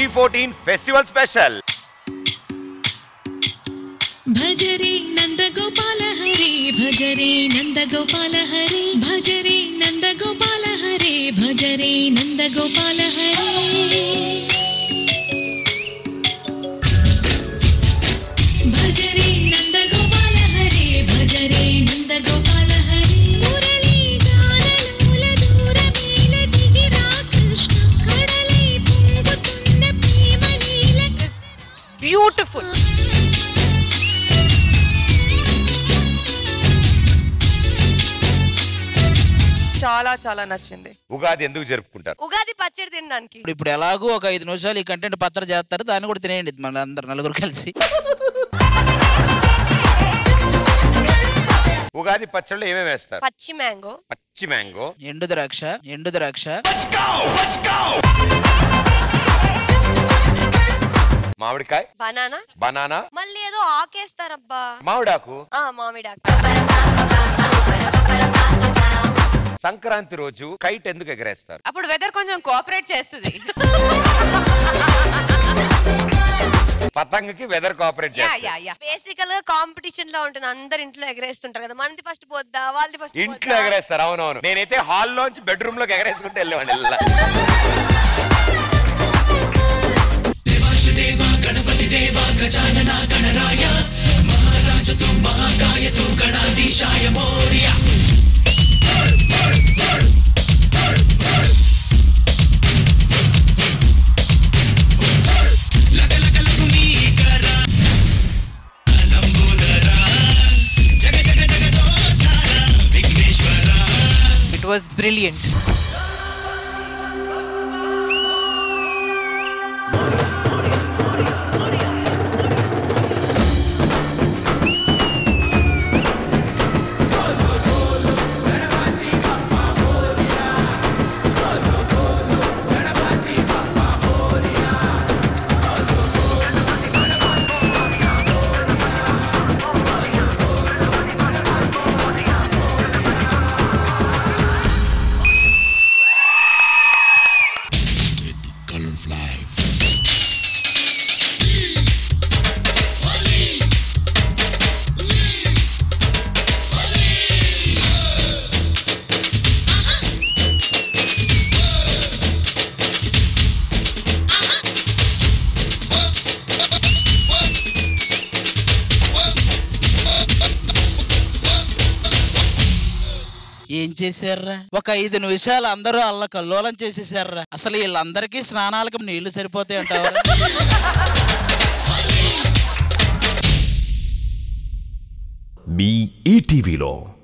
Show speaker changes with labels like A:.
A: G14 Festival Special.
B: భజరే నందగోపాల హరి భజరే నందగోపాల హరి భజరే నందగోపాల హరి భజరే నందగోపాల హరి భజరే నందగోపాల హరి భజరే నందగోపాల హరి మురళీ గానలోల దూరమేల దిగిరా కృష్ణ కడలై పొంగుతున్న ప్రేమ నీల బ్యూటిఫుల్. చాలా చాలా నచ్చింది.
A: ఉగాది ఎందుకు జరుపుకుంటారు?
C: ఉగాది పచ్చడి తినడానికి.
D: ఇప్పుడు ఎలాగో ఒక 5 నిమిషాలు ఈ కంటెంట్ పచ్చడి చేస్తారు, దాన్ని కూడా తినేయండి మన అందరు నలుగురు కలిసి.
A: ఉగాది పచ్చడిలో ఏమేమి వేస్తారు?
C: పచ్చి మ్యాంగో,
D: ఎండు ద్రాక్ష,
A: మామిడికాయ, బనానా,
C: మళ్ళీ ఏదో ఆకేస్తారబ్బా,
A: మామిడాకు.
C: మామిడాకు.
A: సంక్రాంతి రోజు కైట్ ఎందుకు ఎగరేస్తారు?
C: అప్పుడు వెదర్ కొంచెం కోఆపరేట్ చేస్తుంది.
A: పతంగకి వెదర్ కోఆపరేట్ చేస్తుంది.
C: బేసికల్ గా కాంపిటీషన్ లో ఉంటుంది, అందరు ఇంట్లో ఎగరేస్తుంటారు కదా, మనది ఫస్ట్ పోద్దా వాళ్ళది ఫస్ట్
A: ఇంట్లో ఎగరేస్తారు. అవునవును, నేనైతే హాల్ లోంచి బెడ్రూమ్ లోకి ఎగరేసుకుంటే వెళ్ళేవాడిని. గణపతి దేవా Gajanana గణరాయ మహారాజతో మహాకాయతో గణాధీశాయ Maurya.
D: It was brilliant. ఏం చేశారా? ఒక 5 నిమిషాలు అందరూ అల్ల కల్లోలం చేసేసారా? అసలు వీళ్ళందరికీ స్నానాలకు నీళ్లు సరిపోతాయి అంటావా?
E: మీ ఈటీవీలో